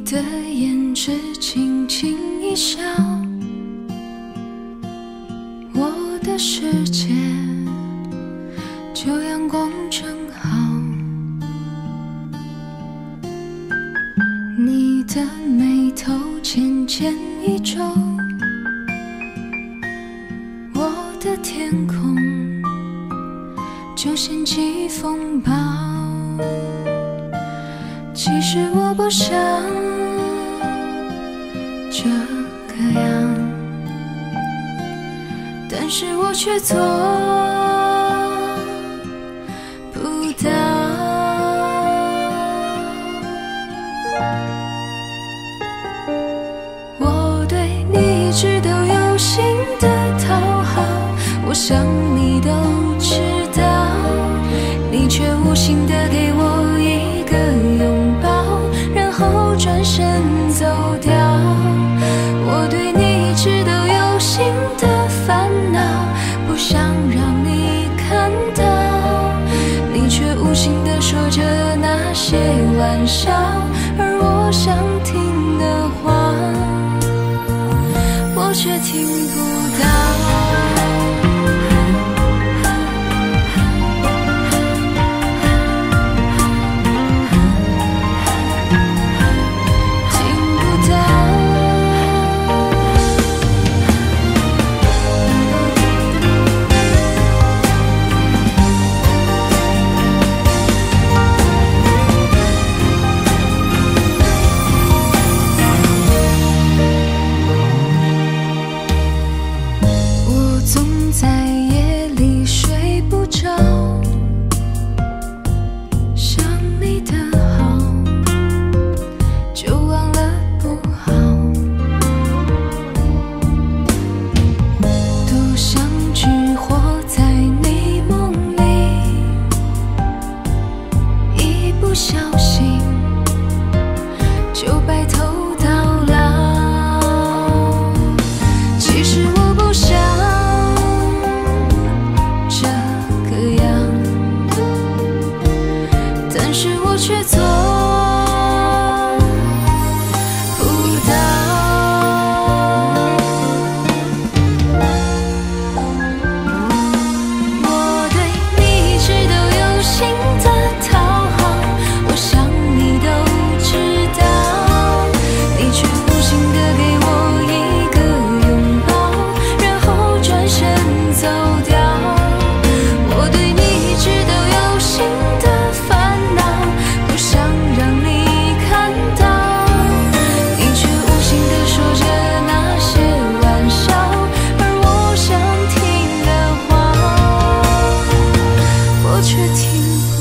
的颜值轻轻一笑，我的世界就阳光正好。你的眉头渐渐一皱，我的天空就掀起风暴。其实我不想这个样，但是我却做不到。我对你一直都有心的讨好，我想你都知道，你却无心的给我一个拥抱，然后转身走掉。我对你一直都有心的烦恼，不想让你看到，你却无心的说着那些玩笑，而我想听的话，我却听不到。却听